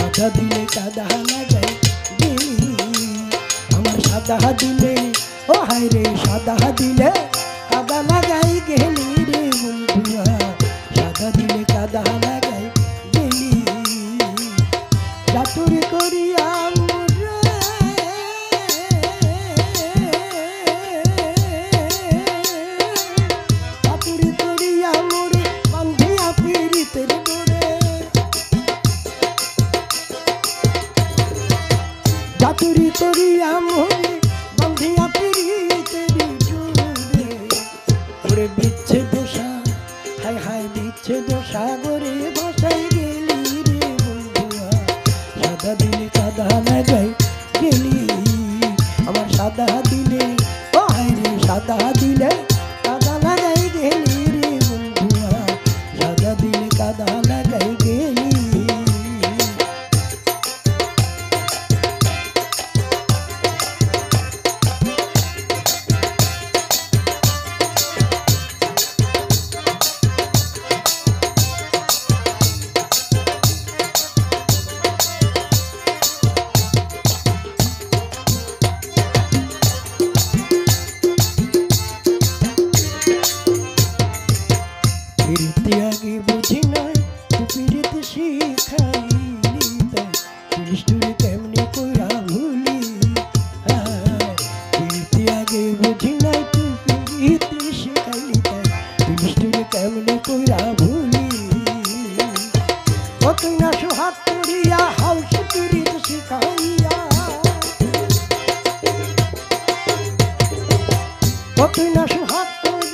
সাদা দিলে কাদা লাগাই গেলি আমার সাদা দিলে ও হায় রে সাদা দিলে কাদা লাগাই গেলি রে বন্ধুয়া সাদা দিলে কাদা লাগাই গেলি চাতুরি করিয়া চাতুরি করিয়া মোরে বান্ধিয়া পিরিতের জুড়ে ওরে বিচ্ছে দোষা হায় হায় বিচ্ছে দোষা গরে ভাসাই গেলি রে বন্ধুয়া সাদা দিলে কাদা লাগাই গেলি আমার সাদা দিলে ও হায় রে সাদা দিলে কাদা লাগাই গেলি রে বন্ধুয়া সাদা দিলে কাদা লাগাই গেলি আগে বুঝি নাই পিড়িত শিখাইলি তাই পিড়িস্টুরি কেমনি কইরা ভুলি পিড়িতি আগে বুঝি নাই পিড়িত শিখাইলি তাই পিড়িস্টুরি কেমনি কইরা ভুলি কতই না সুহাগ করিয়া হাউস পিড়িত শিখাইয়া কতই না সুহাগ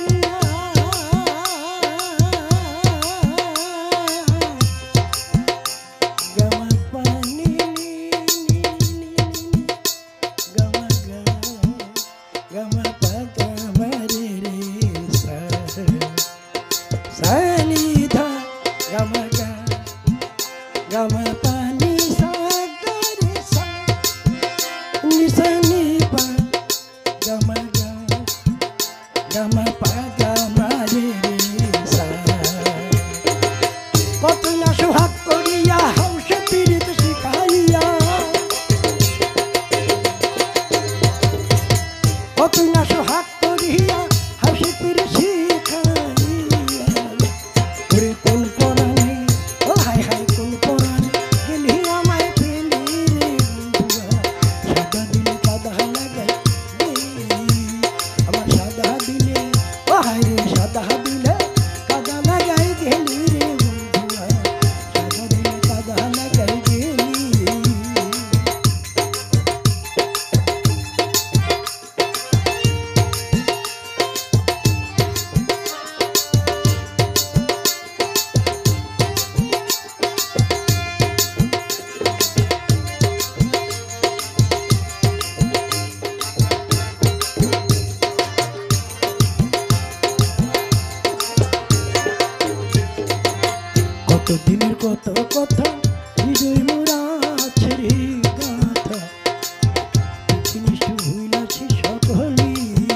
দিনের কত কথা হৃদয় মোরা ছেড়ে গাথা জিনিস ভুলাছি সকলি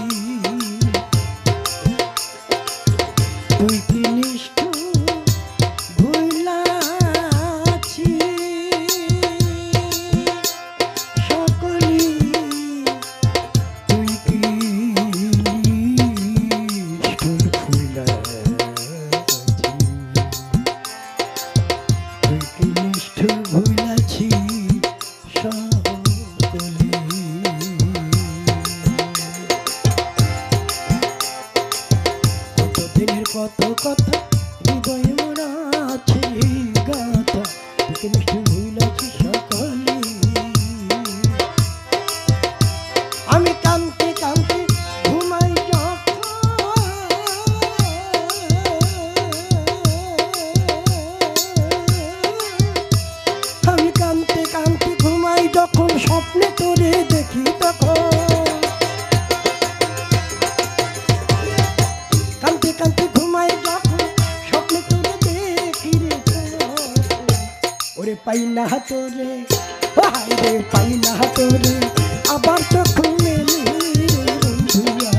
তুই জিনিস ভুলাছি সকলি তুই কি ভুলা ভুলাছি সকলে কতদিনের কত কথা হৃদয়ে মোরা আছে গাথা ভুলাছি সকলে আমি কাঁদতে কাঁদতে ঘুমাই যখন স্বপ্নে তোরে দেখি তখন কাঁদতে কাঁদতে ঘুমাই যখন স্বপ্নে তোরে দেখি রে ওরে পাই না তোরে হায় রে পাই না তোরে আবার চোখ মেলি বন্ধুরা